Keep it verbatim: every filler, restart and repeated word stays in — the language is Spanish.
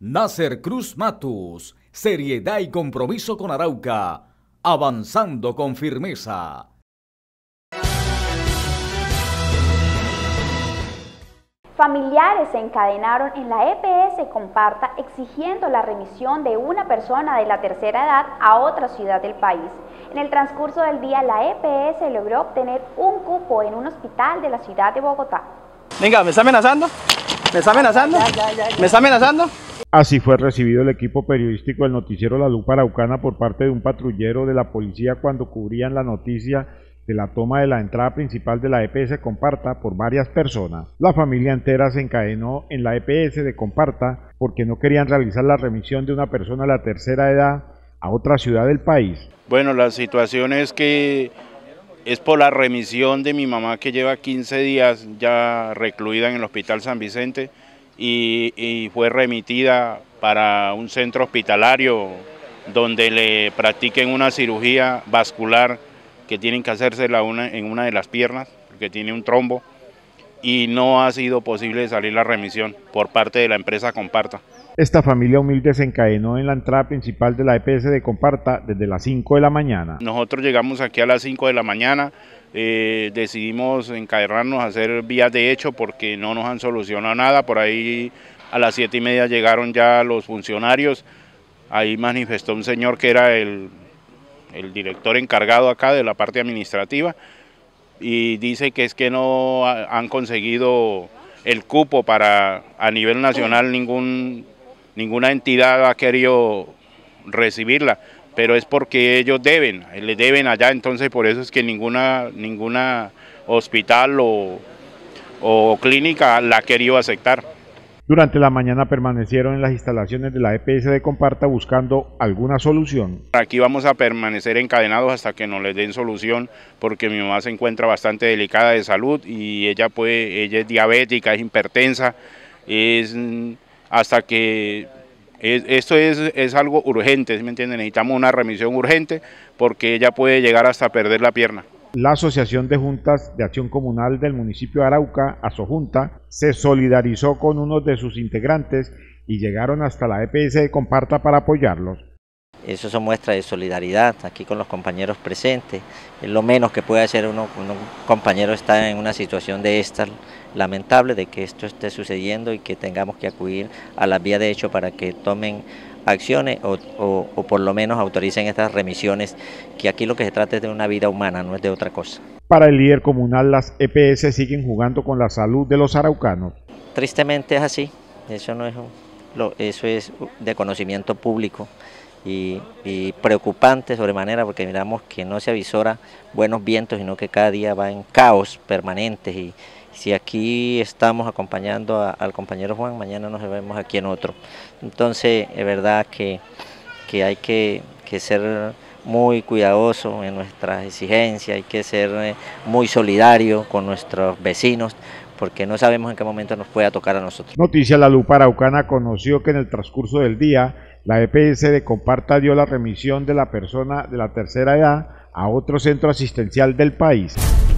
Nasser Cruz Matus, seriedad y compromiso con Arauca, avanzando con firmeza. Familiares se encadenaron en la E P S Comparta exigiendo la remisión de una persona de la tercera edad a otra ciudad del país. En el transcurso del día, la E P S logró obtener un cupo en un hospital de la ciudad de Bogotá. Venga, ¿me está amenazando? ¿Me está amenazando? Ya, ya, ya, ya. ¿Me está amenazando? Así fue recibido el equipo periodístico del noticiero La Lupa Araucana por parte de un patrullero de la policía cuando cubrían la noticia de la toma de la entrada principal de la E P S Comparta por varias personas. La familia entera se encadenó en la E P S de Comparta porque no querían realizar la remisión de una persona de la tercera edad a otra ciudad del país. Bueno, la situación es que es por la remisión de mi mamá, que lleva quince días ya recluida en el Hospital San Vicente y, y fue remitida para un centro hospitalario donde le practiquen una cirugía vascular que tienen que hacérsela una, en una de las piernas, porque tiene un trombo, y no ha sido posible salir la remisión por parte de la empresa Comparta. Esta familia humilde se encadenó en la entrada principal de la E P S de Comparta desde las cinco de la mañana. Nosotros llegamos aquí a las cinco de la mañana, eh, decidimos encadenarnos a hacer vías de hecho porque no nos han solucionado nada. Por ahí a las siete y media llegaron ya los funcionarios, ahí manifestó un señor que era el... el director encargado acá de la parte administrativa, y dice que es que no han conseguido el cupo para a nivel nacional, ningún, ninguna entidad ha querido recibirla, pero es porque ellos deben, le deben allá, entonces por eso es que ninguna, ninguna hospital o, o clínica la ha querido aceptar. Durante la mañana permanecieron en las instalaciones de la E P S de Comparta buscando alguna solución. Aquí vamos a permanecer encadenados hasta que nos les den solución, porque mi mamá se encuentra bastante delicada de salud y ella puede, ella es diabética, es hipertensa, es hasta que es, esto es, es algo urgente, ¿sí me entienden? Necesitamos una remisión urgente porque ella puede llegar hasta perder la pierna. La Asociación de Juntas de Acción Comunal del municipio de Arauca, ASOJunta, se solidarizó con uno de sus integrantes y llegaron hasta la E P S de Comparta para apoyarlos. Eso son muestras de solidaridad aquí con los compañeros presentes. Es lo menos que puede hacer uno cuando un compañero está en una situación de esta lamentable, de que esto esté sucediendo y que tengamos que acudir a las vías de hecho para que tomen acciones o, o, o por lo menos autoricen estas remisiones, que aquí lo que se trata es de una vida humana, no es de otra cosa. Para el líder comunal, las E P S siguen jugando con la salud de los araucanos. Tristemente es así, eso, no es, lo, eso es de conocimiento público y, y preocupante sobremanera, porque miramos que no se avisora buenos vientos, sino que cada día va en caos permanentes, y si aquí estamos acompañando a, al compañero Juan, mañana nos vemos aquí en otro. Entonces es verdad que, que hay que, que ser muy cuidadoso en nuestras exigencias, hay que ser muy solidario con nuestros vecinos, porque no sabemos en qué momento nos pueda tocar a nosotros. Noticia La Lupa Araucana conoció que en el transcurso del día la E P S de Comparta dio la remisión de la persona de la tercera edad a otro centro asistencial del país.